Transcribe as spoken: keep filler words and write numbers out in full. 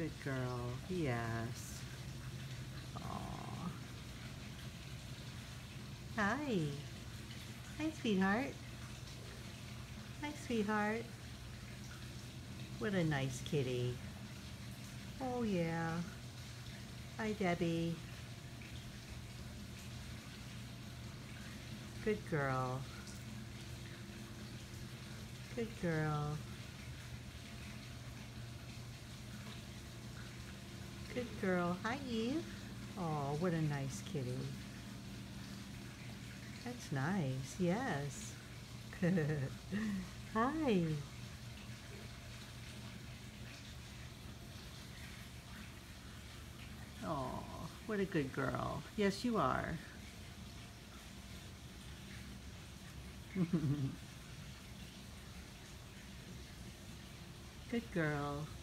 Good girl. Yes. Aw. Hi. Hi, sweetheart. Hi, sweetheart. What a nice kitty. Oh, yeah. Hi, Debbie. Good girl. Good girl. Good girl. Hi, Eve. Oh, what a nice kitty. That's nice. Yes. Hi. Oh, what a good girl. Yes, you are. Good girl.